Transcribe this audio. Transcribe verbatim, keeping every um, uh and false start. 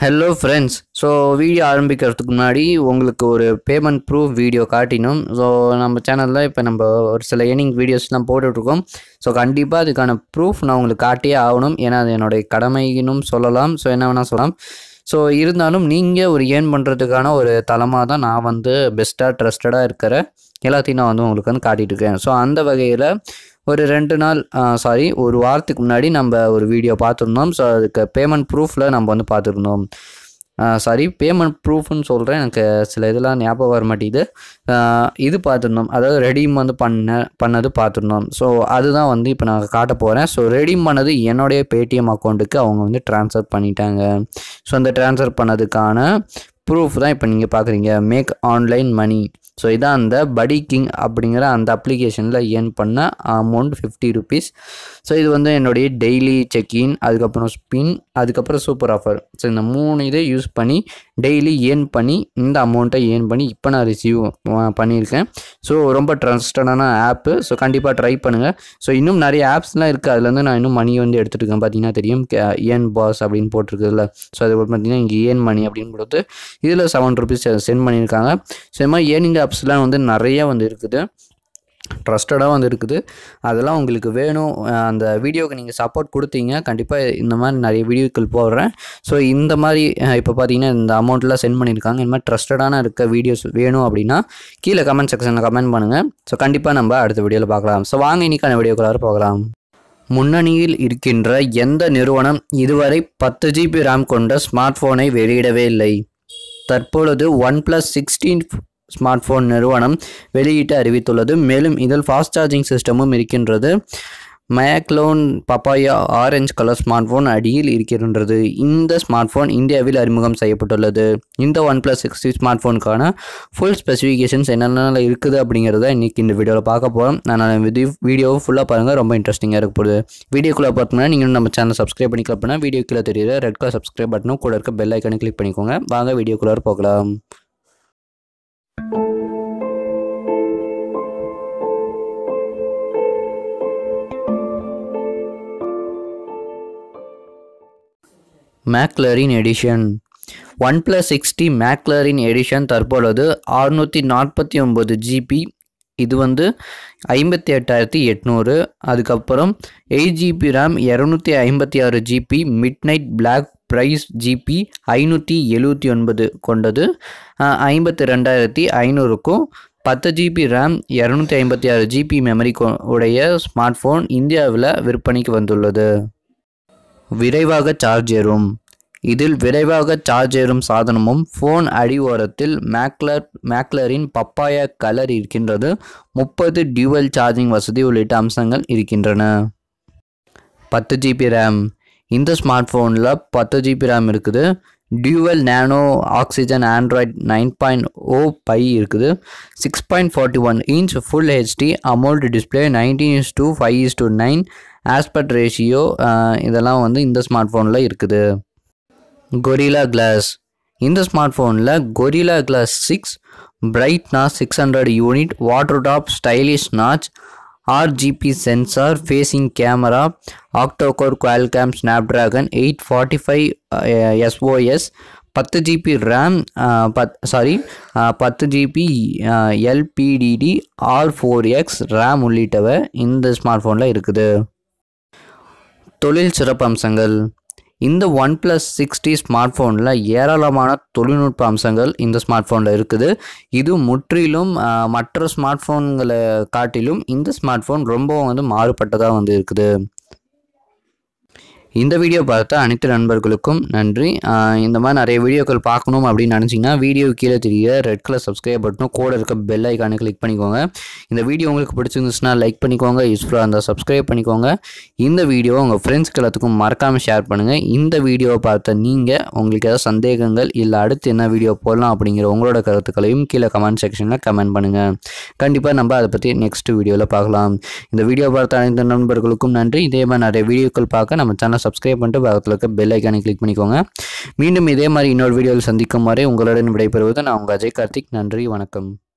Hello friends. So video ஆரம்பிக்கிறதுக்கு முன்னாடி உங்களுக்கு ஒரு பேமெண்ட் ப்ரூஃப் வீடியோ காட்டினோம். ஸோ நம்ம சேனலில் இப்போ நம்ம ஒரு சில ஏர்னிங் வீடியோஸ்லாம் போட்டுட்ருக்கோம். ஸோ கண்டிப்பாக அதுக்கான ப்ரூஃப் நான் உங்களுக்கு காட்டியே ஆகணும். ஏன்னா அது என்னுடைய கடமைன்னு சொல்லலாம். ஸோ என்ன வேணால் சொல்லலாம். ஸோ இருந்தாலும் நீங்கள் ஒரு ஏர்ன் பண்ணுறதுக்கான ஒரு தளமாக தான் நான் வந்து பெஸ்ட்டாக ட்ரஸ்டடாக இருக்கிற எல்லாத்தையும் நான் வந்து உங்களுக்கு வந்து காட்டிகிட்டு இருக்கேன். ஸோ அந்த வகையில் ஒரு ரெண்டு நாள் சாரி ஒரு வாரத்துக்கு முன்னாடி நம்ம ஒரு வீடியோ பார்த்துருந்தோம். ஸோ அதுக்கு பேமெண்ட் ப்ரூஃபில் நம்ம வந்து பார்த்துருந்தோம். சாரி பேமெண்ட் ப்ரூஃப்னு சொல்கிறேன், எனக்கு சில இதெல்லாம் ஞாபகம் வர மாட்டேங்குது. இது பார்த்துருந்தோம், அதாவது ரெடீம் வந்து பண்ண பண்ணது பார்த்துருந்தோம். ஸோ அதுதான் வந்து இப்போ நான் காட்ட போகிறேன். ஸோ ரெடீம் பண்ணது என்னுடைய பேடிஎம் அக்கௌண்ட்டுக்கு அவங்க வந்து ட்ரான்ஸ்ஃபர் பண்ணிட்டாங்க. ஸோ அந்த ட்ரான்ஸ்ஃபர் பண்ணதுக்கான ப்ரூஃப் தான் இப்போ நீங்கள் பார்க்குறீங்க. மேக் ஆன்லைன் மணி. ஸோ இதான் அந்த படி கிங் அப்படிங்கிற அந்த அப்ளிகேஷனில் ஏர்ன் பண்ண அமௌண்ட் ஃபிஃப்டி ருபீஸ். ஸோ இது வந்து என்னுடைய டெய்லி செக்இன், அதுக்கப்புறம் ஸ்பின், அதுக்கப்புறம் சூப்பர் ஆஃபர். ஸோ இந்த மூணு இதை யூஸ் பண்ணி டெய்லி ஏர்ன் பண்ணி இந்த அமௌண்ட்டை ஏர்ன் பண்ணி இப்போ நான் ரிசீவ் பண்ணியிருக்கேன். ஸோ ரொம்ப ட்ரஸ்டடான ஆப்பு. ஸோ கண்டிப்பாக ட்ரை பண்ணுங்கள். ஸோ இன்னும் நிறைய ஆப்ஸ்லாம் இருக்குது, அதுலேருந்து நான் இன்னும் மணி வந்து எடுத்துகிட்டு இருக்கேன். பார்த்தீங்கன்னா தெரியும், ஏர்ன் பாஸ் அப்படின்னு போட்டிருக்குதுல்ல. ஸோ அது பார்த்தீங்கன்னா இங்கே ஏர்ன் மணி அப்படின்னு கொடுத்து இதில் செவன் ருபீஸ் சென்ட் பண்ணியிருக்காங்க. ஸோ இது மாதிரி ஏர்னிங் ஆப்ஸ்லாம் வந்து நிறைய வந்து இருக்குது, ட்ரஸ்டடாக வந்து இருக்குது. அதெல்லாம் உங்களுக்கு வேணும், அந்த வீடியோவுக்கு நீங்கள் சப்போர்ட் கொடுத்தீங்க, கண்டிப்பாக இந்த மாதிரி நிறைய வீடியோக்கள் போடுறேன். ஸோ இந்த மாதிரி இப்போ பார்த்தீங்கன்னா இந்த அமௌண்ட்லாம் சென்ட் பண்ணியிருக்காங்க. இந்த மாதிரி ட்ரஸ்டடான இருக்க வீடியோஸ் வேணும் அப்படின்னா கீழே கமெண்ட் செக்ஷனில் கமெண்ட் பண்ணுங்கள். ஸோ கண்டிப்பாக நம்ம அடுத்த வீடியோவில் பார்க்கலாம். ஸோ வாங்க இன்றைக்கான வீடியோக்குள்ளார போகலாம். முன்னணியில் இருக்கின்ற எந்த நிறுவனம் இதுவரை பத்து ஜிபி ரேம் கொண்ட ஸ்மார்ட் ஃபோனை வெளியிடவே இல்லை? தற்பொழுது OnePlus sixteen smartphone நிறுவனம் வெளியிட்டு அறிவித்துள்ளது. மேலும் இதில் ஃபாஸ்ட் சார்ஜிங் சிஸ்டமும் இருக்கின்றது. McLaren papaya orange colour smartphone அடியில் இருக்கின்றது. இந்த ஸ்மார்ட் ஃபோன் இந்தியாவில் அறிமுகம் செய்யப்பட்டுள்ளது. இந்த ஒன் ப்ளஸ் சிக்ஸ்டி ஸ்மார்ட் ஃபோனுக்கான ஃபுல் ஸ்பெசிஃபிகேஷன்ஸ் என்னென்ன இருக்குது அப்படிங்கிறத இன்றைக்கி இந்த வீடியோவில் பார்க்க போகிறோம். நான் வீடியோவை ஃபுல்லாக பாருங்கள், ரொம்ப இன்ட்ரெஸ்டிங்காக இருக்க போகுது. வீடியோக்குள்ளே பார்த்தோம்னா நீங்கள் நம்ம சேனல் சப்ஸ்கிரைப் பண்ணிக்கலாம். அப்படின்னா வீடியோ கீழே தெரியுற ரெட் கலர் சப்ஸ்கிரைப் பட்டனும் கூட இருக்க பெல் ஐக்கானை கிளிக் பண்ணிக்கோங்க. வாங்க வீடியோக்குள்ளே போகலாம். McLaren edition. OnePlus sixty McLaren edition தற்பொழுது அறுநூற்றி நாற்பத்தி ஒம்பது ஜிபி. இது வந்து ஐம்பத்தி எட்டாயிரத்தி எட்நூறு. அதுக்கப்புறம் எயிட் ஜிபி ரேம், இரநூத்தி ஐம்பத்தி ஆறு GB midnight black price GB ஐநூற்றி எழுபத்தி ஒன்பது கொண்டது ஐம்பத்தி ரெண்டாயிரத்தி ஐநூறுக்கும். பத்து ஜிபி ரேம், இரநூத்தி ஐம்பத்தி ஆறு ஜிபி மெமரி உடைய ஸ்மார்ட் ஃபோன் இந்தியாவில் விற்பனைக்கு வந்துள்ளது. விரைவாக சார்ஜ் ஏறும். இதில் விரைவாக சார்ஜ் ஏறும் சாதனமும் ஃபோன் அடி ஓரத்தில் மேக்லர் மேக்லரின் பப்பாயா கலர் இருக்கின்றது. முப்பது டியூவல் சார்ஜிங் வசதி உள்ளிட்ட அம்சங்கள் இருக்கின்றன. பத்து ஜிபி ரேம். இந்த ஸ்மார்ட் ஃபோனில் பத்து ஜிபி ரேம் இருக்குது. Dual nano Oxygen Android nine point O pie இருக்குது. Six point forty one inch full HD AMOLED display, nineteen is two five is two nine aspect ratio இதெல்லாம் வந்து இந்த smart ஃபோனில் இருக்குது. Gorilla Glass. இந்த smart ஃபோனில் Gorilla Glass six, brightness six hundred unit, water drop stylish notch, RGB sensor, facing camera, octa core Qualcomm Snapdragon eight forty five SOS, பத்து GB RAM, பத் sorry பத்து GB LPDD R four X RAM உள்ளிட்டவை இந்த smart ஃபோனில் இருக்குது. தொழில் சிறப்பம்சங்கள். இந்த ஒன் ப்ளஸ் சிக்ஸ்டி ஸ்மார்ட் ஃபோனில் ஏராளமான தொழில்நுட்ப அம்சங்கள் இந்த ஸ்மார்ட் ஃபோனில் இருக்குது. இது முற்றிலும் மற்ற ஸ்மார்ட் ஃபோன்களை காட்டிலும் இந்த ஸ்மார்ட் ஃபோன் ரொம்ப வந்து மாறுபட்டதாக வந்து இருக்குது. இந்த வீடியோ பார்த்த அனைத்து நண்பர்களுக்கும் நன்றி. இந்த மாதிரி நிறைய வீடியோக்கள் பார்க்கணும் அப்படின்னு நினச்சிங்கன்னா வீடியோ கீழே தெரிய ரெட் கலர் சப்ஸ்கிரைப் பட்டனும் கூட இருக்க பெல் ஐக்கானை கிளிக் பண்ணிக்கோங்க. இந்த வீடியோ உங்களுக்கு பிடிச்சிருந்துச்சுன்னா லைக் பண்ணிக்கோங்க, யூஸ்ஃபுல்லாக இருந்தால் சப்ஸ்கிரைப் பண்ணிக்கோங்க. இந்த வீடியோ உங்கள் ஃப்ரெண்ட்ஸ்க்கு எல்லாத்துக்கும் மறக்காமல் ஷேர் பண்ணுங்கள். இந்த வீடியோவை பார்த்த நீங்கள் உங்களுக்கு ஏதாவது சந்தேகங்கள் இல்லை அடுத்து என்ன வீடியோ போடலாம் அப்படிங்கிற உங்களோட கருத்துக்களையும் கீழே கமெண்ட் செக்ஷனில் கமெண்ட் பண்ணுங்கள். கண்டிப்பாக நம்ம அதை பற்றி நெக்ஸ்ட் வீடியோவில் பார்க்கலாம். இந்த வீடியோ பார்த்த அனைத்து நண்பர்களுக்கும் நன்றி. இதே மாதிரி நிறைய வீடியோக்கள் பார்க்க நம்ம சேனல் சப்ஸ்கிரைப் பண்ணிட்டு பக்கத்தில் இருக்க பெல் ஐக்கானை கிளிக் பண்ணிக்கோங்க. மீண்டும் இதே மாதிரி இன்னொரு வீடியோவில் சந்திக்கும் வரை உங்களுடன் விடைபெறுவது நான் உங்கள் அஜய் கார்த்திக். நன்றி, வணக்கம்.